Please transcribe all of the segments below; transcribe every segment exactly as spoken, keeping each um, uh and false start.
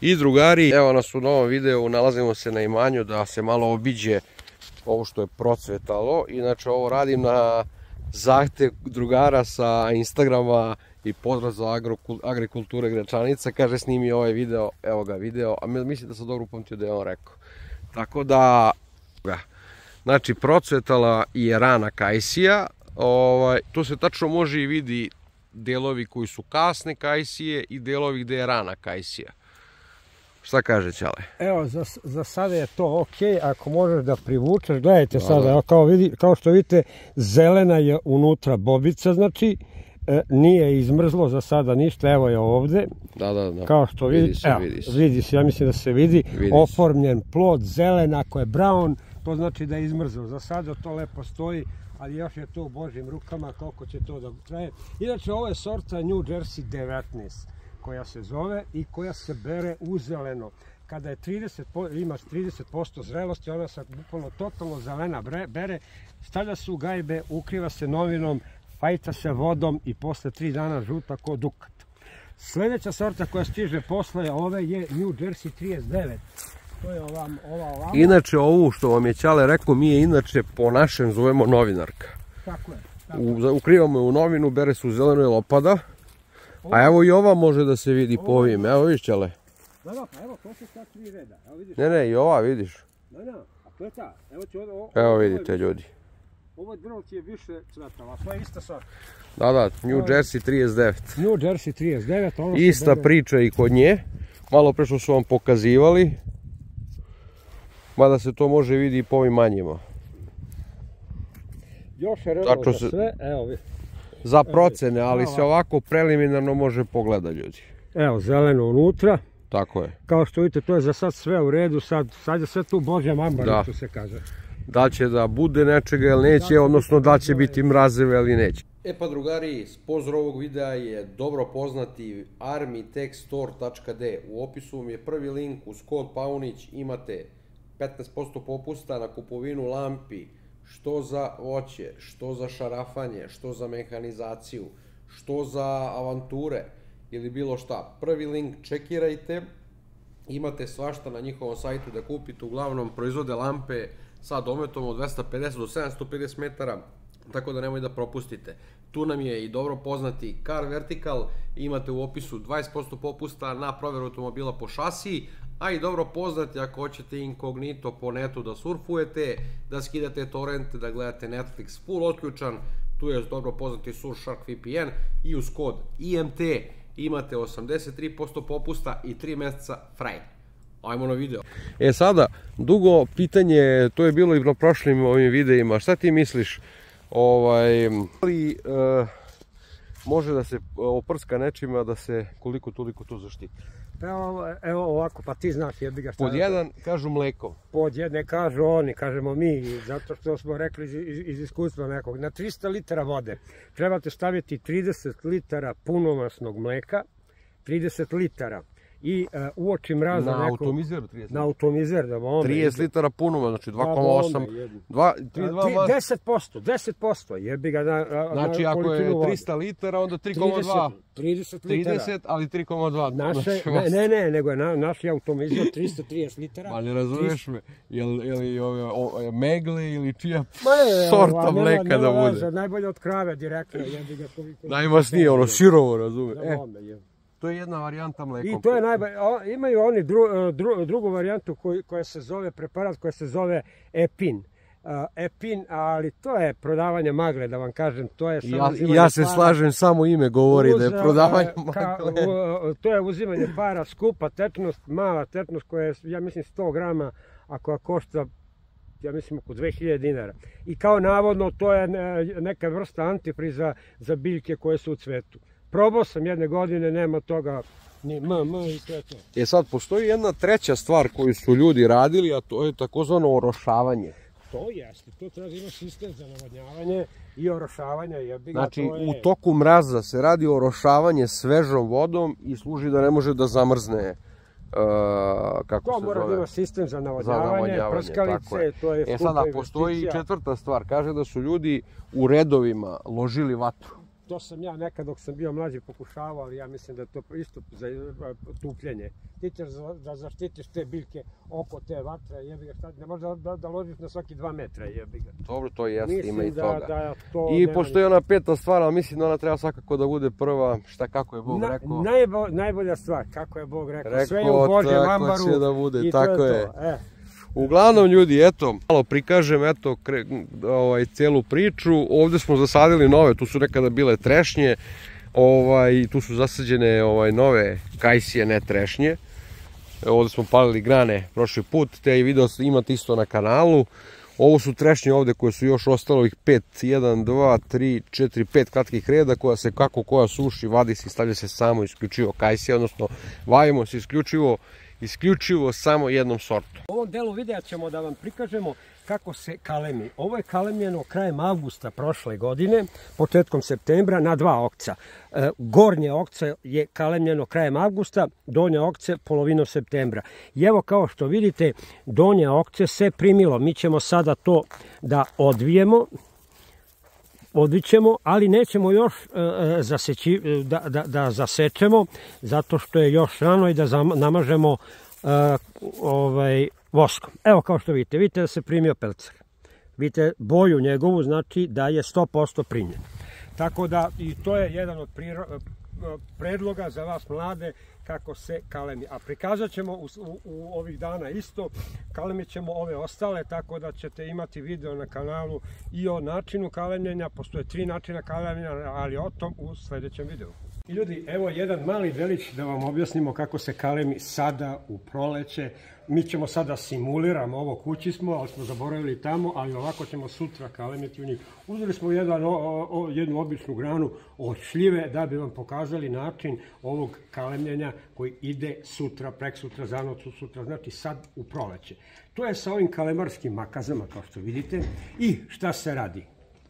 I drugari, evo nas u novom videu, nalazimo se na imanju da se malo obiđe ovo što je procvetalo. Inače ovo radim na zahtev drugara sa Instagrama i pozdrav za agrikulture Gračanica. Kaže snimi ovaj video, evo ga video, a mislim da sam dobro upamtio da je on rekao. Tako da, znači procvetala je rana kajsija, ovaj, tu se tačno može i vidi delovi koji su kasne kajsije i delovi gde je rana kajsija. Šta kaže Ćale? Evo, za, za sada je to ok, ako možeš da privučeš, gledajte da, sada, da. Kao, vidi, kao što vidite, zelena je unutra bobica, znači, e, nije izmrzlo za sada ništa, evo je ovde. Da, da, da. Kao što vidi, vidi se, evo, vidi se. Vidi se, ja mislim da se vidi, vidi oformljen plod, zelen, ako je brown, to znači da je izmrzlo. Za sada to lepo stoji, ali još je to u Božjim rukama, koliko će to da traje. Inače, ovo je sorta New Jersey devetnaest. Koja se zove i koja se bere u zeleno. Kada je trideset, ima trideset posto zrelosti, ona se bukvalno totalno zelena bere, stavlja se u gajbe, ukriva se novinom, fajta se vodom i posle tri dana žuta ko dukat. Sljedeća sorta koja stiže posle ove je New Jersey trideset devet. To je ova, ova ovamo. Inače ovu što vam je Ćale rekao, mi je inače po našem zovemo novinarka. Tako je. U, ukrivamo je u novinu, bere se u zeleno i opada. A evo i ova može da se vidi po ovim, evo vidiš Ćale. Da, da, pa evo, to su ta tri reda, evo vidiš. Ne, ne, i ova vidiš. Da, da, a to je ta, evo će ovo... Evo vidite ljudi. Ovo drvo ti je više cvetala, to je ista sorta. Da, da, New Jersey trideset devet. New Jersey trideset devet, ono se ista priča i kod nje. Malo pre što su vam pokazivali. Mada se to može vidi i po ovim manjima. Još je redno za sve, evo vidite. Za procene, ali se ovako preliminarno može pogleda ljudi. Evo, zeleno unutra. Tako je. Kao što vidite, to je za sad sve u redu, sad, sad je sve tu Božja mambara, što se kaže. Da će da bude nečega ili neće, odnosno da će biti mrazeve ili neće. E pa drugari, sponsor ovog videa je dobro poznati armitechstore tačka de. U opisu vam je prvi link, uz kod Paunić imate petnaest posto popusta na kupovinu lampi, što za voće, što za šarafanje, što za mehanizaciju, što za avanture ili bilo šta. Prvi link čekirajte, imate svašta na njihovom sajtu da kupite, uglavnom proizvode lampe sa dometom od dvesta pedeset do sedamsto pedeset metara, tako da nemoj da propustite. Tu nam je i dobro poznati Car Vertical, imate u opisu dvadeset posto popusta na provjeru automobila po šasiji, a i dobro poznati ako hoćete inkognito po netu da surfujete, da skidate torrente, da gledate Netflix full otključan, tu je dobro poznati Surfshark V P N i uz kod I M T imate osamdeset tri posto popusta i tri meseca fraj. Ajmo na video. E sada, dugo pitanje, to je bilo i na prošlim ovim videima, šta ti misliš, ovaj, ali može da se oprska nečima da se koliko toliko to zaštiti? Evo ovako, pa ti znaš jebi ga šta... Pod jedan kažu mleko. Pod jedne kažu oni, kažemo mi, zato što smo rekli iz iskustva nekog. Na trista litara vode trebate staviti trideset litara punomasnog mleka, trideset litara. I uoči mraza nekog... Na automizer trideset? Na automizer, da vam... trideset litara punoma, znači dva koma osam... deset posto, deset posto, jebi ga na... Znači ako je trista litara, onda tri koma dva. trideset litara. trideset, ali tri koma dva. Ne, ne, nego je naš automizer trista trideset litara. Ma ne razumiješ me, je li megle ili čija sorta mleka da bude? Najbolje od krave direktno, jebi ga... Najmasnije, ono sirovo, razumiješ? To je jedna varijanta mlekom. I to je najbolje. Imaju oni drugu varijantu koja se zove, preparat koja se zove Epin. Epin, ali to je prodavanje magle, da vam kažem. Ja se slažem, samo ime govori da je prodavanje magle. To je uzimanje para, skupa tečnost, mala tečnost koja je, ja mislim, sto grama, a koja košta, ja mislim, oko dve hiljade dinara. I kao navodno, to je neka vrsta antifriza za biljke koje su u cvetu. Probao sam jedne godine, nema toga, ni m, m i sve to. E sad, postoji jedna treća stvar koju su ljudi radili, a to je takozvano orošavanje. To jeste, to treba da ima sistem za navodnjavanje i orošavanje. Znači, u toku mraza se radi orošavanje svežom vodom i služi da ne može da zamrzne, kako se zove? To mora da ima sistem za navodnjavanje, prskalice, to je... E sada, postoji i četvrta stvar, kaže da su ljudi u redovima ložili vatru. To sam ja nekad dok sam bio mlađi pokušavao, ali ja mislim da je to isto za tupljenje. Ti ćeš da zaštitiš te biljke oko te vatre, jebi ga, ne možeš da ložiš na svaki dva metra, jebi ga. Dobro, to jeste, ima i toga. To I pošto je ona peta stvar, ali mislim da ona treba svakako da bude prva, šta kako je Bog rekao. Najbolja stvar, kako je Bog rekao, sve je u Božjem ambaru i to je to. Uglavnom ljudi, eto, malo prikažem, eto, celu priču. Ovde smo zasadili nove, tu su nekada bile trešnje, tu su zasađene nove kajsije, ne trešnje. Ovde smo palili grane prošli put, te i video imate isto na kanalu. Ovo su trešnje ovde koje su još ostalo ovih pet, jedan, dva, tri, četiri, pet kratkih reda koja se kako koja suši, vadi se i stavlja se samo isključivo kajsija, odnosno vajimo se isključivo isključivo samo jednom sortom. U ovom delu videa ćemo da vam prikažemo kako se kalemi. Ovo je kalemljeno krajem avgusta prošle godine, početkom septembra na dva okca. Gornje okce je kalemljeno krajem avgusta, donje okce polovinom septembra. I evo kao što vidite, donje okce se primilo. Mi ćemo sada to da odvijemo. Odvićemo, ali nećemo još da zasečemo, zato što je još rano i da namažemo voskom. Evo kao što vidite, vidite da se primio pelcer. Vidite boju njegovu, znači da je sto posto primljen. Tako da i to je jedan od predloga za vas mlade kako se kalemi. A prikazat ćemo u ovih dana isto, kalemit ćemo ove ostale, tako da ćete imati video na kanalu i o načinu kalemljenja. Postoje tri načina kalemljenja, ali o tom u sledećem videu. I ljudi, evo jedan mali delić da vam objasnimo kako se kalemi sada u proleće. Mi ćemo sada simuliramo ovo, kući smo, ali smo zaboravili tamo, ali ovako ćemo sutra kalemiti u njih. Uzeli smo jednu običnu granu od šljive da bi vam pokazali način ovog kalemljenja koji ide sutra, prek sutra, za noć sutra, znači sad u proleće. To je sa ovim kalemarskim makazama, kao što vidite. I šta se radi?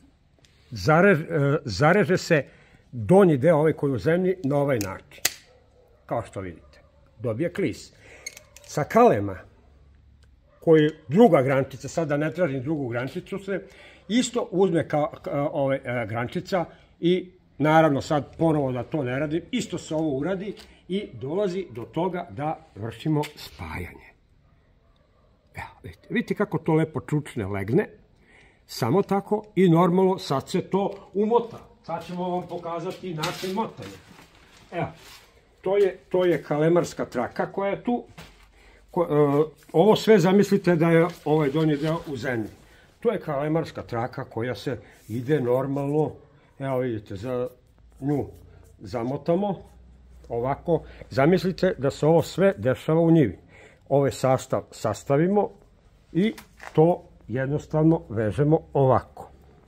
Zareže se donji deo ovaj koji je u zemlji na ovaj način. Kao što vidite. Dobije klis. Sa kalema, koji je druga grančica, sada ne tražim drugu grančicu se, isto uzme grančica i naravno sad ponovo da to ne radim, isto se ovo uradi i dolazi do toga da vršimo spajanje. Evo, vidite, vidite kako to lepo čučne legne, samo tako i normalno sad se to umota. Sad ćemo vam pokazati način motanja. Evo, to je kalemarska traka koja je tu. Ovo sve zamislite da je ovaj donji deo u zemlji. To je kalemarska traka koja se ide normalno, evo vidite, za nju zamotamo ovako. Zamislite da se ovo sve dešava u njivi. Ovaj sastav sastavimo i to jednostavno vežemo ovako.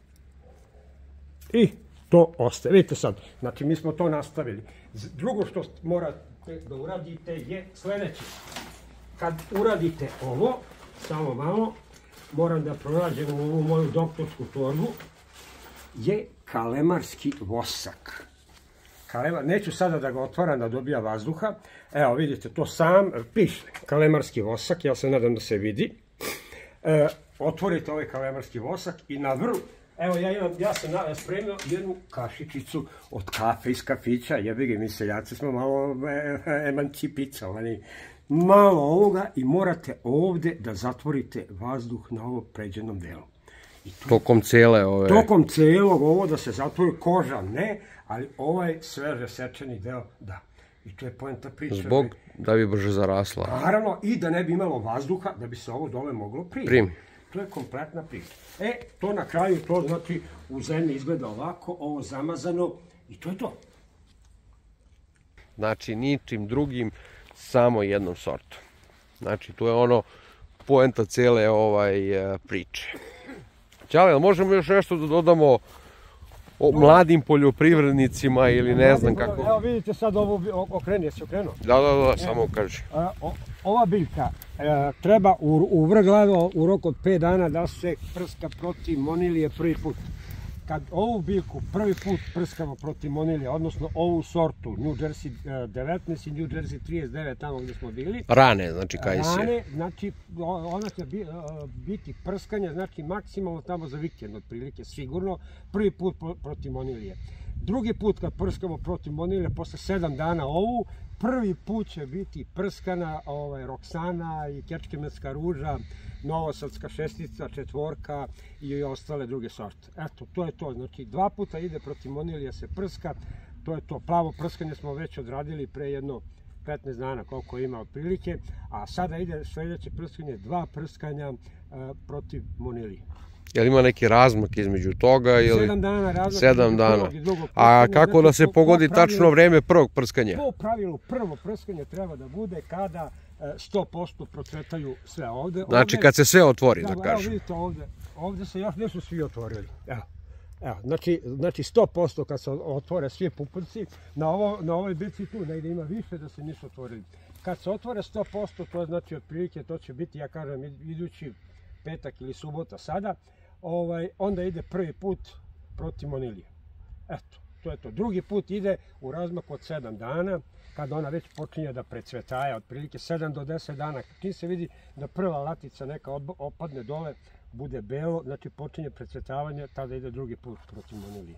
I to ostaje. Vidite sad, znači mi smo to nastavili. Drugo što morate da uradite je sledeće. Kad uradite ovo, samo malo, moram da pronađem u ovu moju doktorsku torbu, je kalemarski vosak. Neću sada da ga otvaram da dobija vazduha. Evo vidite, to sam piše kalemarski vosak, ja se nadam da se vidi. Otvorite ovaj kalemarski vosak i na vrhu, evo ja sam spremio jednu kašičicu od kafe iz kafića, jebi ga, mi seljaci smo malo emancipicovani. Malo ovoga i morate ovde da zatvorite vazduh na ovom pređenom delu. Tokom cele ove... Tokom celog ovo da se zatvori, koža ne, ali ovaj sveže sečeni deo da. I to je poenta priče. Zbog da bi brže zarasla. Naravno, i da ne bi imalo vazduha, da bi se ovo dole moglo primiti. To je kompletna priča. E, to na kraju, to znači u zemlji izgleda ovako, ovo zamazano i to je to. Znači, ničim drugim, samo jednom sortom. Znači, to je ono poenta cele priče. Ćale, možemo još nešto da dodamo o mladim poljoprivrednicima ili ne znam kako? Evo vidite sad ovo, okreni, jesi okrenuo? Da, da, da, samo kaži. Ova biljka treba u vrglavo u roku od pet dana da se prska protiv monilije prvi put. Kad ovu biljku prvi put prskamo protiv monilije, odnosno ovu sortu New Jersey devetnaest i New Jersey trideset devet, tamo gdje smo bili. Rane, znači kajsije. Rane, znači ona će biti prskanje, znači maksimalno tamo za vikend, otprilike sigurno, prvi put protiv monilije. drugi put kad prskamo protiv monilija, posle sedam dana ovu, prvi put će biti prskana ovaj, Roksana i Kečkemenska ruža, Novosadska šestica, četvorka i ostale druge sorte. Eto, to je to. Znači, dva puta ide protiv monilija se prska, to je to. Plavo prskanje smo već odradili pre jedno petnaest dana, koliko ima otprilike, a sada ide sljedeće prskanje, dva prskanja uh, protiv monilija. Jel ima neki razmak između toga? Ili... Sedam dana razmak. Sedam dana. A kako da se pogodi tačno vreme prvog prskanja? Po pravilu prvo prskanje treba da bude kada sto posto procvetaju sve ovde. Znači kad se sve otvori, da kažem. Evo vidite ovde, ovde se još nisu svi otvorili. Evo. Evo, znači, znači sto posto kad se otvore svi pupunci, na, ovo, na ovoj bici tu negdje ima više da se nisu otvorili. Kad se otvore sto posto, to znači otprilike, to će biti, ja kažem, idući petak ili subota sada, ovaj, onda ide prvi put protiv monilija. Eto, to je to. Drugi put ide u razmaku od sedam dana, kada ona već počinje da precvetaje, otprilike sedam do deset dana. Čim se vidi da prva latica neka opadne dole, bude belo, znači počinje precvetavanje, tada ide drugi put protiv monilija.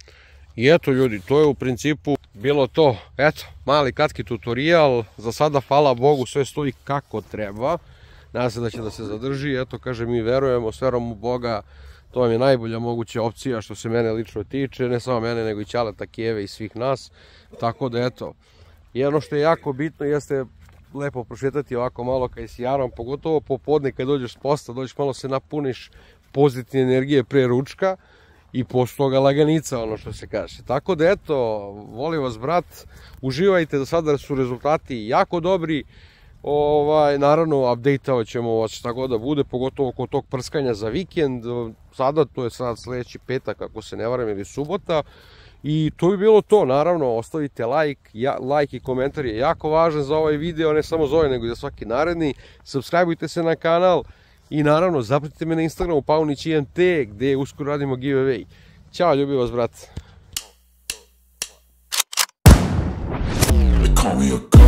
I eto ljudi, to je u principu bilo to. Eto, mali kratki tutorial. Za sada, hvala Bogu, sve stoji kako treba. Nadam se da će da se zadrži. Eto, kaže, mi verujemo, s verom u Boga. To vam je najbolja moguća opcija što se mene lično tiče. Ne samo mene, nego i Ćaleta, Kijeve i svih nas. Tako da, eto, jedno što je jako bitno jeste lepo prošetati ovako malo kaj si jaram, pogotovo popodne kad dođeš s posla, dođeš malo se napuniš pozitivne energije pre ručka i posle toga laganica, ono što se kaže. Tako da eto, volim vas brat, uživajte, do sada su rezultati jako dobri. Ovaj, naravno, update-ovat ćemo vas šta god da bude, pogotovo kod tog prskanja za vikend. Sada, to je sad sljedeći petak, ako se ne varam, ili subota. I to bi bilo to, naravno, ostavite like, ja, like i komentar je jako važan za ovaj video, ne samo za ovaj, nego i za svaki naredni. Subscribeujte se na kanal i naravno, zapratite me na Instagramu Paunić I M T, gde uskoro radimo giveaway. Ćao, ljubim vas, brat.